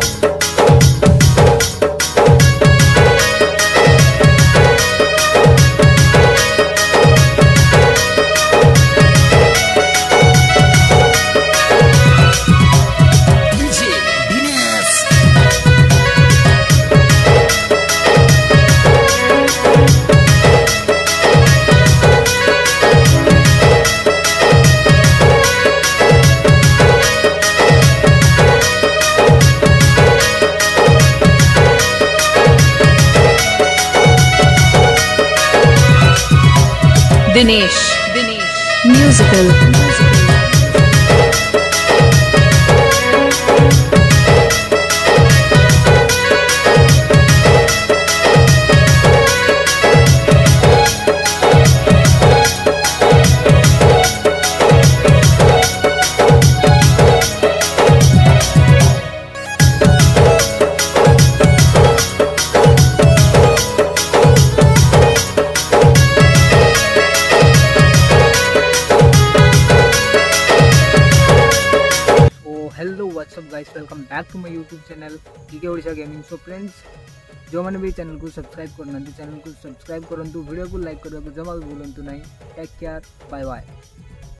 Dinesh musical. Hello what's up guys, welcome back to my YouTube channel TK Odisha gaming. So friends, जो मैंने भी channel को subscribe करना channel को सब्सक्राइब करंतु, वीडियो को लाइक करने को जमा भी भूलंतु नहीं। Take care, bye bye.